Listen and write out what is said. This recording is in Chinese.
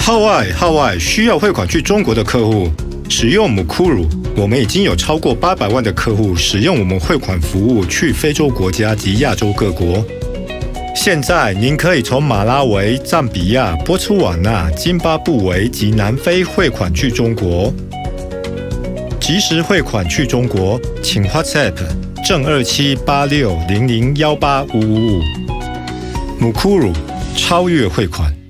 Hawaii 需要汇款去中国的客户，使用 Mukuru， 我们已经有超过800万的客户使用我们汇款服务去非洲国家及亚洲各国。现在您可以从马拉维、赞比亚、波茨瓦纳、津巴布韦及南非汇款去中国。即时汇款去中国，请 WhatsApp 正278600185555。Mukuru 超越汇款。